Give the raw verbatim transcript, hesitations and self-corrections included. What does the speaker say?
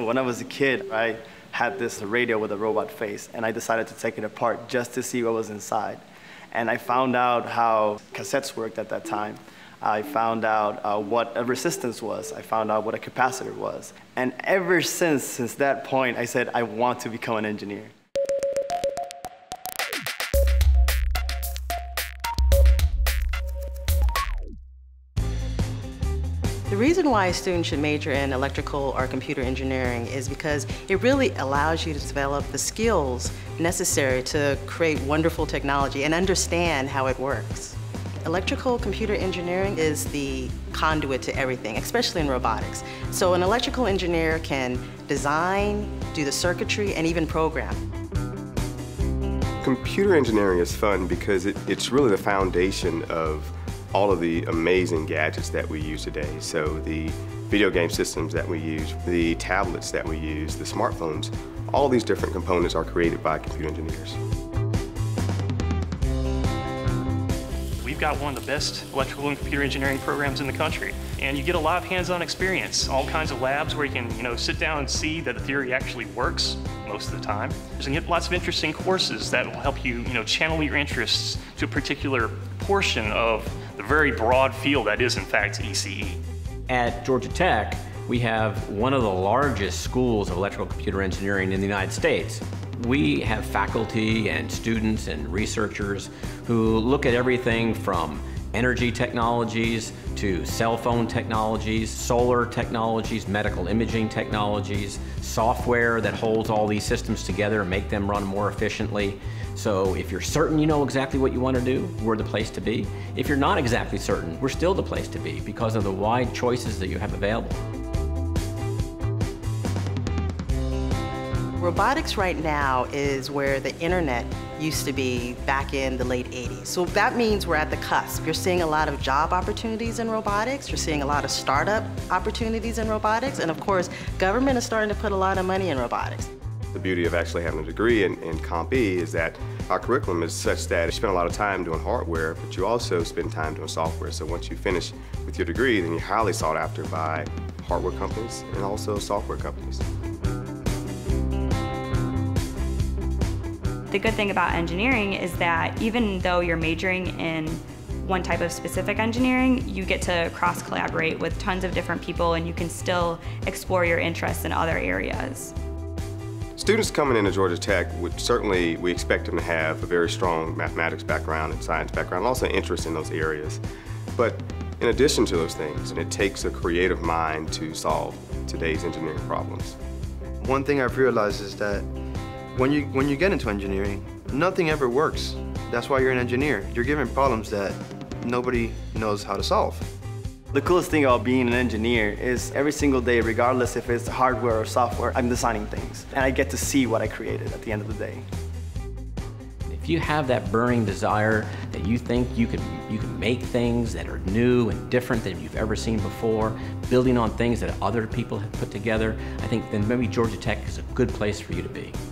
when I was a kid, I had this radio with a robot face, and I decided to take it apart just to see what was inside. And I found out how cassettes worked at that time. I found out uh, what a resistance was. I found out what a capacitor was. And ever since, since that point, I said, I want to become an engineer. The reason why a student should major in electrical or computer engineering is because it really allows you to develop the skills necessary to create wonderful technology and understand how it works. Electrical computer engineering is the conduit to everything, especially in robotics. So an electrical engineer can design, do the circuitry, and even program. Computer engineering is fun because it, it's really the foundation of all of the amazing gadgets that we use today. So the video game systems that we use, the tablets that we use, the smartphones, all these different components are created by computer engineers. We've got one of the best electrical and computer engineering programs in the country. And you get a lot of hands-on experience, all kinds of labs where you can you know, sit down and see that the theory actually works most of the time. And you get lots of interesting courses that will help you, you know, channel your interests to a particular portion of the very broad field that is, in fact, E C E. At Georgia Tech, we have one of the largest schools of electrical computer engineering in the United States. We have faculty and students and researchers who look at everything from energy technologies to cell phone technologies, solar technologies, medical imaging technologies, software that holds all these systems together and make them run more efficiently. So if you're certain you know exactly what you want to do, we're the place to be. If you're not exactly certain, we're still the place to be because of the wide choices that you have available. Robotics right now is where the internet used to be back in the late eighties. So that means we're at the cusp. You're seeing a lot of job opportunities in robotics. You're seeing a lot of startup opportunities in robotics. And of course, government is starting to put a lot of money in robotics. The beauty of actually having a degree in, in Comp E is that our curriculum is such that you spend a lot of time doing hardware, but you also spend time doing software. So once you finish with your degree, then you're highly sought after by hardware companies and also software companies. The good thing about engineering is that even though you're majoring in one type of specific engineering, you get to cross-collaborate with tons of different people and you can still explore your interests in other areas. Students coming into Georgia Tech, would certainly, we expect them to have a very strong mathematics background and science background, and also interest in those areas. But in addition to those things, it takes a creative mind to solve today's engineering problems. One thing I've realized is that when you, when you get into engineering, nothing ever works. That's why you're an engineer. You're given problems that nobody knows how to solve. The coolest thing about being an engineer is every single day, regardless if it's hardware or software, I'm designing things. And I get to see what I created at the end of the day. If you have that burning desire that you think you can, you can make things that are new and different than you've ever seen before, building on things that other people have put together, I think then maybe Georgia Tech is a good place for you to be.